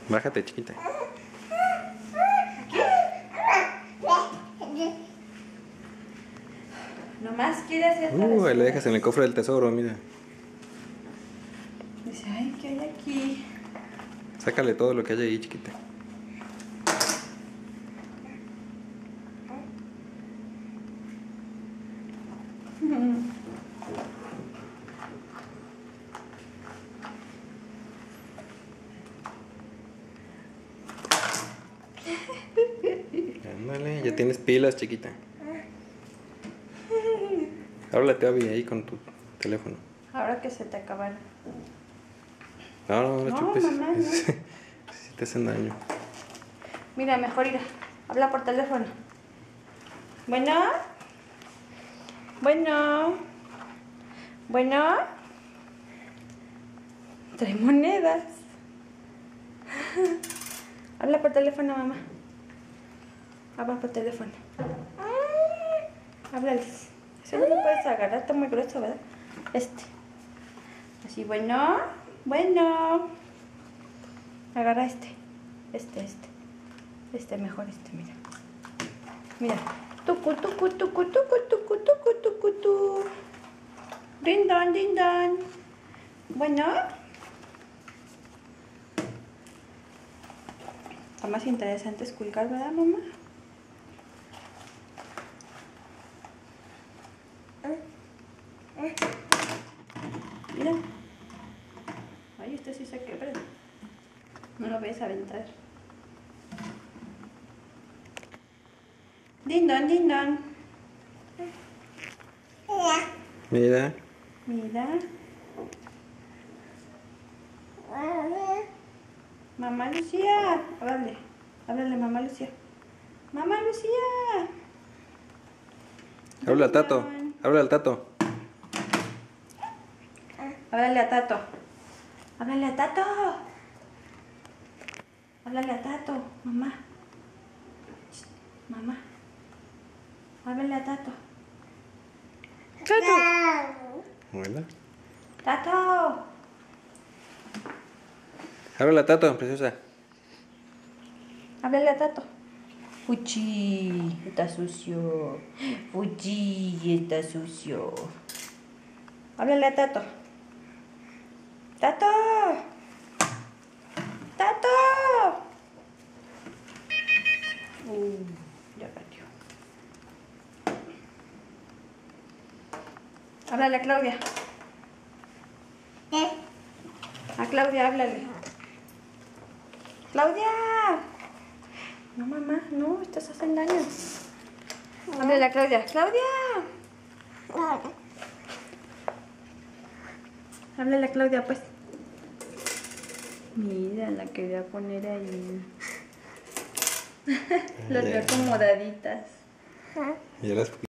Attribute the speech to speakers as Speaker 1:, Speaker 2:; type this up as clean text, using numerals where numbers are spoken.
Speaker 1: Bájate, chiquita.
Speaker 2: Nomás quiere hacer
Speaker 1: Le dejas en el cofre del tesoro, mira.
Speaker 2: Dice, ay, ¿qué hay aquí?
Speaker 1: Sácale todo lo que hay ahí, chiquita. Ándale, ya tienes pilas, chiquita. Háblate, Abby, ahí con tu teléfono.
Speaker 2: Ahora que se te acabaron.
Speaker 1: No, no chupes.
Speaker 2: Mamá, no.
Speaker 1: Si te hacen daño.
Speaker 2: Mira, mejor ir. Habla por teléfono. Bueno. Bueno. Bueno. Trae monedas. Habla por teléfono, mamá. Habla por teléfono. Háblales. Eso no lo puedes agarrar, está muy grueso, ¿verdad? Así, bueno. Bueno. Agarra este. Mejor mira. Mira. Tucu, tucu, tucu, tucu, tucu, tucu, tucu, tu. Din don, din don. Bueno. Está más interesante esculcar, ¿verdad, mamá? Mira. Ay, este sí se quebra. No lo ves a aventar. Din don, din don.
Speaker 1: Mira.
Speaker 2: Mira. Mamá Lucía. Háblale, mamá Lucía. Mamá Lucía.
Speaker 1: Habla al Tato. Habla al Tato.
Speaker 2: Háblale a Tato. Háblale a Tato. Háblale a Tato, mamá. Mamá. Háblale a Tato. Tato.
Speaker 1: Hola.
Speaker 2: Tato.
Speaker 1: Háblale a Tato, preciosa.
Speaker 2: Háblale a Tato. Fuchi, está sucio. Fuchi, está sucio. Háblale a Tato. Tato. Tato. Ya perdió. Háblale a Claudia. A Claudia, háblale. ¡Claudia! No, mamá, no, estás haciendo daño. Háblale a Claudia. ¡Claudia! Háblale a Claudia, pues. Mira, la quería poner ahí. Las veo acomodaditas.
Speaker 1: Y las